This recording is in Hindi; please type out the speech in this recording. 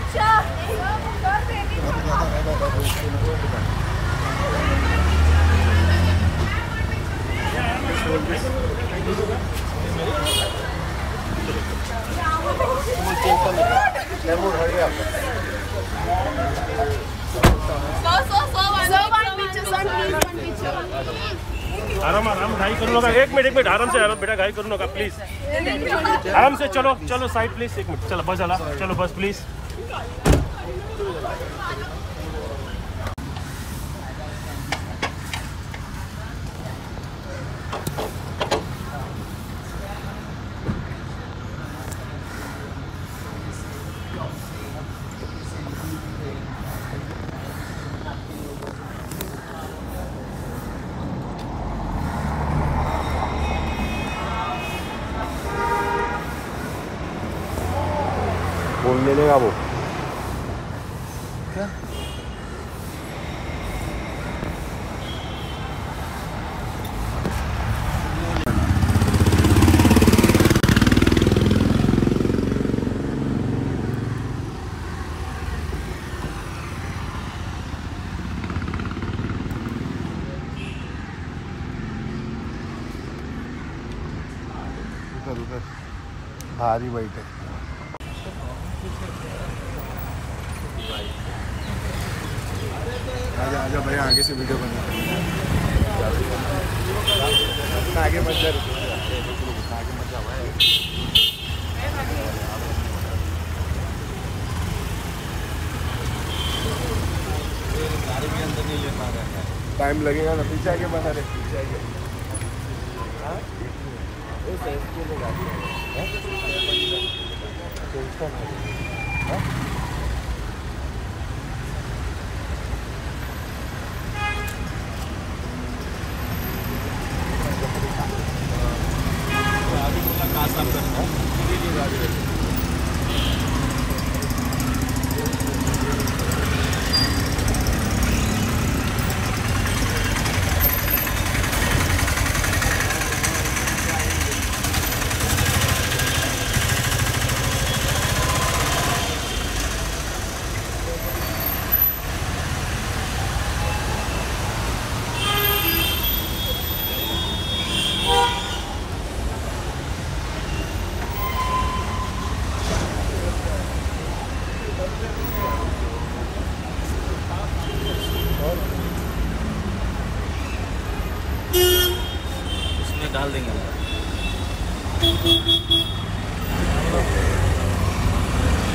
आराम आराम घाई करू नका, एक मिनिट आराम से बेटा, घाई करू नका प्लीज, आराम से चलो चलो साइड प्लीज, एक मिनट, चलो बस झाला, चलो बस प्लीज। बोलने देगा वो क्या? उधर भारी वाइट है। आजा भैया, आगे से वीडियो बना, आगे मत जा, आगे मत जा भाई, गाड़ी में अंदर नहीं ले पा रहा है, टाइम लगेगा ना, पीछे आगे बना रहे, पीछे आगे। उसमें डाल देंगे।